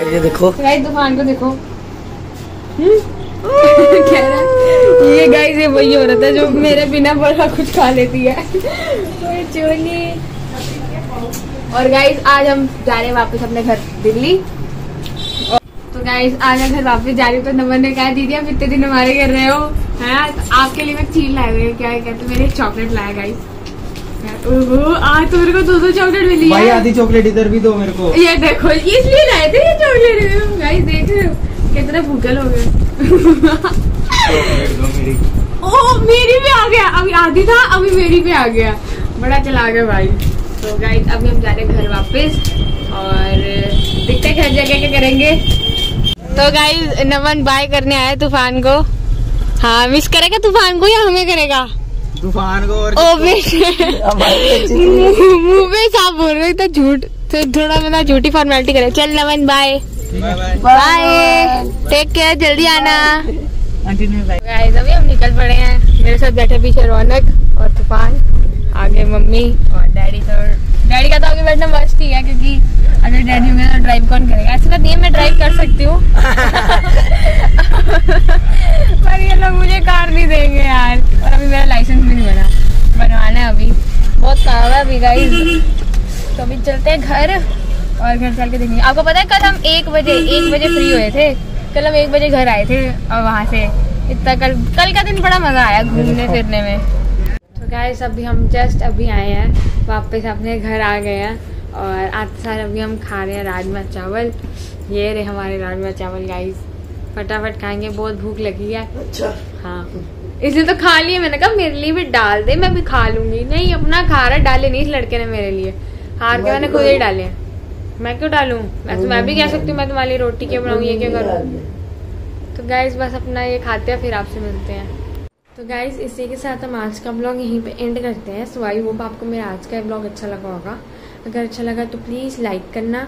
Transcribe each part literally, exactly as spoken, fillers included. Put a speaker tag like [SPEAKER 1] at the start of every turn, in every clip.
[SPEAKER 1] ये देखो
[SPEAKER 2] गाइस तूफान को देखो कह रहा है ये गाइस ये वही हो रहा था जो मेरे बिना बड़ा कुछ खा लेती है चोली। और गाइस आज हम जा रहे हैं वापस अपने घर दिल्ली। तो गाइस आज हम घर वापस जा रहे हो तो नमन ने कहा दीदी आप इतने दिन हमारे घर रहे हो है तो आपके लिए मैं चीज लाया हुई क्या कहते मेरे एक चॉकलेट लाया गाइस। आज तो मेरे को दो दो चॉकलेट मिली
[SPEAKER 1] भाई आधी चॉकलेट इधर भी दो मेरे को।
[SPEAKER 2] ये देखो इसलिए लाए थे ये चॉकलेट गाइस देख रहे हो कितने भूखल हो गए। ओ मेरी भी आ गया अभी आधी था अभी मेरी भी आ गया बड़ा चला गया भाई। तो गाइस अभी हम जा रहे हैं घर वापस और दिखते घर जगह क्या करेंगे। तो गाइस नमन बाय करने आया तूफान को। हाँ मिस करेगा तूफान को या हमें करेगा
[SPEAKER 1] तूफान को और
[SPEAKER 2] ओ मुंह में साफ बोल रहे तो झूठ तो थोड़ा मतलब झूठी फॉर्मेलिटी करे। चल Naman bye bye take care जल्दी आना। गाइस अभी हम निकल पड़े हैं मेरे साथ बैठे पीछे रौनक और तूफान आगे मम्मी और डैडी। तो डैडी का तो आगे बैठना मस्त ही है क्योंकि अगर डैडी होंगे तो ड्राइव कौन करेगा। ऐसा नहीं है मैं ड्राइव कर सकती हूँ पर ये लोग मुझे कार नहीं देंगे यार। और अभी मेरा लाइसेंस भी नहीं बना बनवाना है अभी बहुत काम है अभी गाइस। तो अभी चलते हैं घर और घर चल के देखेंगे। आपको पता है कल हम एक बजे एक बजे फ्री हुए थे। कल हम एक बजे घर आए थे और वहाँ से इतना कल कल का दिन बड़ा मजा आया घूमने फिरने में। तो गाइस अभी हम जस्ट अभी आए हैं वापस अपने घर आ गए हैं और आज सार अभी हम खा रहे हैं राजमा चावल। ये रहे हमारे राजमा चावल गाइस फटाफट खाएंगे बहुत भूख लगी है।
[SPEAKER 1] अच्छा
[SPEAKER 2] हाँ इसलिए तो खा लिए मैंने कहा मेरे लिए भी डाल दे मैं भी खा लूंगी। नहीं अपना खा रहा डाले नहीं इस लड़के ने मेरे लिए हार के मैंने खुद ही डाले। मैं क्यों डालूं मैं तो मैं भी कह सकती हूँ मैं तुम्हारी रोटी क्यों बनाऊँ ये क्या करूँ। तो गाइस बस अपना ये खाते हैं फिर आपसे मिलते हैं। तो गाइस इसी के साथ हम आज का ब्लॉग यहीं पे एंड करते हैं। सो आई होप आपको मेरा आज का ब्लॉग अच्छा लगा होगा। अगर अच्छा लगा तो प्लीज़ लाइक करना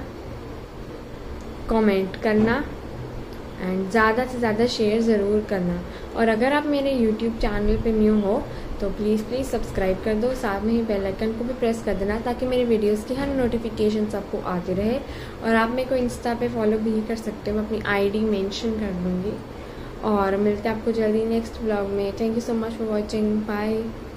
[SPEAKER 2] कमेंट करना एंड ज़्यादा से ज़्यादा शेयर ज़रूर करना। और अगर आप मेरे यूट्यूब चैनल पे न्यू हो तो प्लीज़ प्लीज़ सब्सक्राइब कर दो साथ में ही बेल आइकन को भी प्रेस कर देना ताकि मेरे वीडियोस की हर नोटिफिकेशन आपको आती रहे। और आप मेरे को इंस्टा पे फॉलो भी कर सकते हो मैं अपनी आईडी मेंशन कर दूँगी। और मिलते हैं आपको जल्दी नेक्स्ट ब्लॉग में। Thank you so much for watching bye.